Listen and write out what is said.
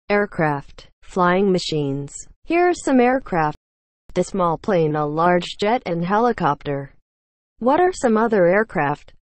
Aircraft. Flying machines. Here are some aircraft. The small plane, a large jet, and helicopter. What are some other aircraft?